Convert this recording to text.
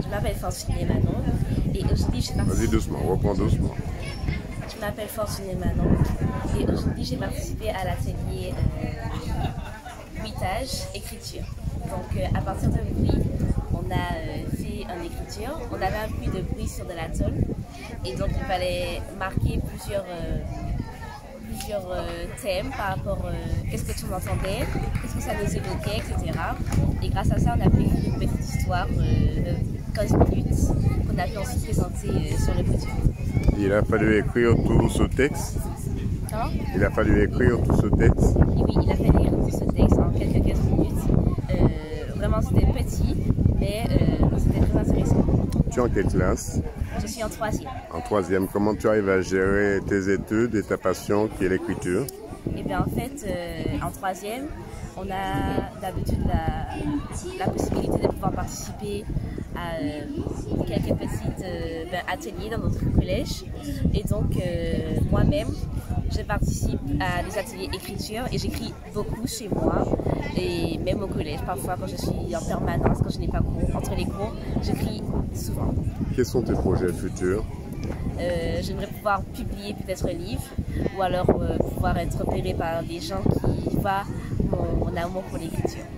Je m'appelle Fortuné Manon et aujourd'hui j'ai participé... Vas-y doucement, reprends doucement. Je m'appelle Fortuné Manon et aujourd'hui j'ai participé à l'atelier bruitage, écriture. Donc à partir d'un bruit, on a fait une écriture. On avait un bruit de bruit sur de la tôle et donc il fallait marquer plusieurs thèmes par rapport à qu'est-ce que tu entendais, qu'est-ce que ça nous évoquait, etc. Et grâce à ça, on a pu écrire une petite histoire de 15 minutes qu'on a pu ensuite présenter sur le podium. Il a fallu écrire tout ce texte. Comment? Il a fallu écrire tout ce texte. Oui, il a fallu écrire tout ce texte en quelques 15 minutes. Vraiment, c'était petit, mais c'était très intéressant. Tu es en quelle classe? Je suis en 3e. En 3e. Comment tu arrives à gérer tes études et ta passion qui est l'écriture? Eh bien, en fait, en 3e, on a d'habitude la possibilité de pouvoir participer à quelques petits ateliers dans notre collège. Et donc, moi-même, je participe à des ateliers écriture et j'écris beaucoup chez moi et même au collège. Parfois, quand je suis en permanence, quand je n'ai pas cours, entre les cours, j'écris souvent. Quels sont tes projets futurs? J'aimerais pouvoir publier peut-être un livre ou alors pouvoir être repérée par des gens qui voient mon amour pour l'écriture.